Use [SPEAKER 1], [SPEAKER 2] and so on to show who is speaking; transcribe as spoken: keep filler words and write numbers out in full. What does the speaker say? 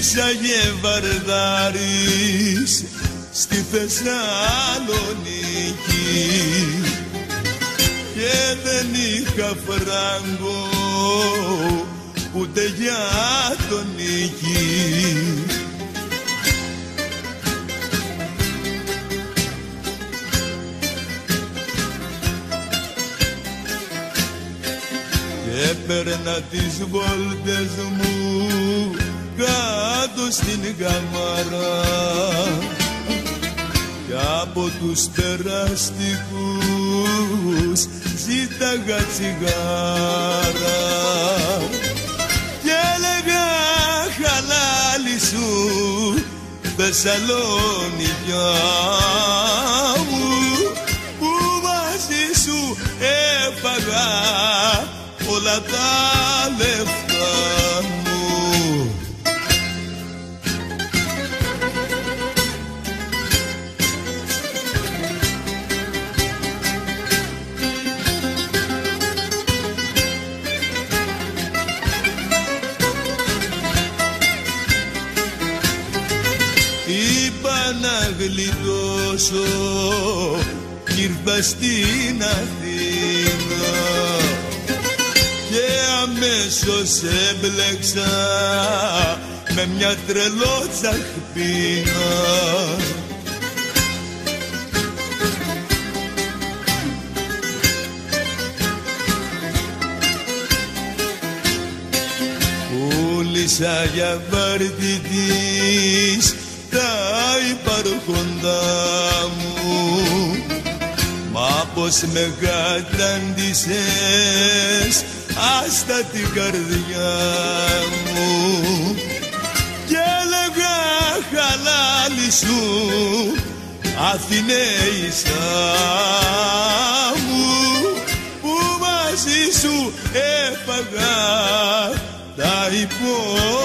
[SPEAKER 1] Ήσαγε Βαρδάρης στη Θεσσαλονίκη και δεν είχα φράγκο ούτε για τον νίκη. Και έπαιρνα τις βόλτες μου κάτω στην καμαρά κι από τους περαστικούς ζήταγα τσιγάρα κι έλεγα χαλάλη σου Θεσσαλονικιά μου που μαζί σου έφαγα όλα τα λεφτά μου. Είπα να γλιτώσω κι ήρθα στην Αθήνα και αμέσως έμπλεξα με μια τρελότσα χπίνα. Πούλησα για βάρτη της τα υπάρχοντά μου, μα πως με κατάντησες άστα την καρδιά μου κι έλεγα χαλάλη σου Αθηναίησα μου που μαζί σου έφαγα τα υπόλοιπα